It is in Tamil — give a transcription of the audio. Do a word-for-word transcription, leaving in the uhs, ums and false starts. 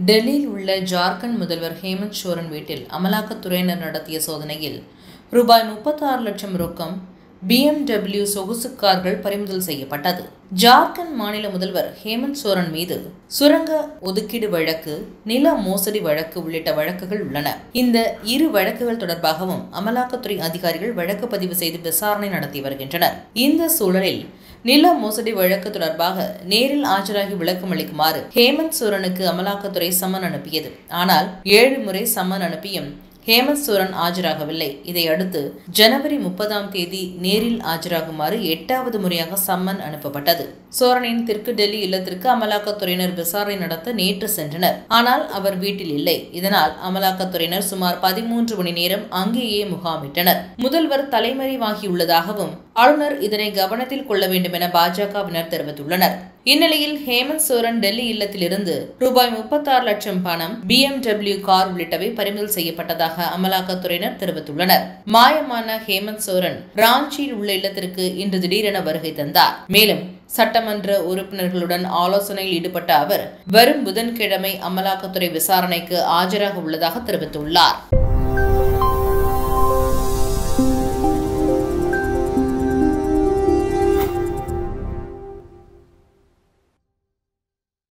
டெல்லியில் உள்ள ஜார்க்கண்ட் முதல்வர் ஹேமந்த் சோரன் வீட்டில் அமலாக்கத்துறையினர் நடத்திய சோதனையில் ரூபாய் முப்பத்தாறு லட்சம் ரொக்கம் பி எம் டபிள்யூ சொகுசு கார்கள் பறிமுதல் செய்யப்பட்டது. ஜார்க்கண்ட் மாநில முதல்வர் ஹேமந்த் சோரன் மீது சுரங்க ஒதுக்கீடு வழக்கு, நில மோசடி வழக்கு உள்ளிட்ட வழக்குகள் உள்ளன. இந்த இரு வழக்குகள் தொடர்பாகவும் அமலாக்கத்துறை அதிகாரிகள் வழக்கு பதிவு செய்து விசாரணை நடத்தி வருகின்றனர். இந்த சூழலில் நில மோசடி வழக்கு தொடர்பாக நேரில் ஆஜராகி விளக்கம் அளிக்குமாறு ஹேமந்த் சோரனுக்கு அமலாக்கத்துறை சம்மன் அனுப்பியது. ஆனால் ஏழு முறை சம்மன் அனுப்பியும் ஹேமந்த் சோரன் ஆஜராகவில்லை. இதையடுத்து ஜனவரி முப்பதாம் தேதி நேரில் ஆஜராகுமாறு எட்டாவது முறையாக சம்மன் அனுப்பப்பட்டது. சோரனின் தெற்கு டெல்லி இல்லத்திற்கு அமலாக்கத்துறையினர் விசாரணை நடத்த நேற்று சென்றனர். ஆனால் அவர் வீட்டில் இல்லை. இதனால் அமலாக்கத்துறையினர் சுமார் பதிமூன்று மணி நேரம் அங்கேயே முகாமிட்டனர். முதல்வர் தலைமறைவாகியுள்ளதாகவும் ஆளுநர் இதனை கவனத்தில் கொள்ள வேண்டும் என பாஜகவினர் தெரிவித்துள்ளனர். இந்நிலையில் ஹேமந்த் சோரன் டெல்லி இல்லத்திலிருந்து ரூபாய் முப்பத்தாறு லட்சம் பணம், பி எம் டபிள்யூ கார் உள்ளிட்டவை பறிமுதல் செய்யப்பட்டதாக அமலாக்கத்துறையினர் தெரிவித்துள்ளனர். மாயமான ஹேமந்த் சோரன் ராஞ்சியில் உள்ள இல்லத்திற்கு இன்று திடீரென வருகை தந்தார். மேலும் சட்டமன்ற உறுப்பினர்களுடன் ஆலோசனையில் ஈடுபட்ட அவர் வரும் புதன்கிழமை அமலாக்கத்துறை விசாரணைக்கு ஆஜராக உள்ளதாக தெரிவித்துள்ளார்.